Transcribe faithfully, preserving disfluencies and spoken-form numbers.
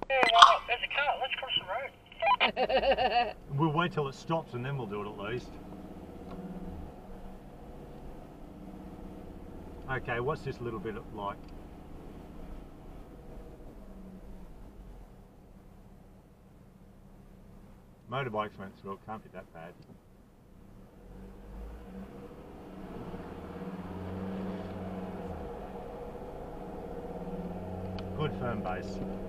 Yeah, why not? There's a car. Let's cross the road. We'll wait till it stops and then we'll do it at least. Okay, what's this little bit like? Motorbikes went through, it can't be that bad. Good firm base.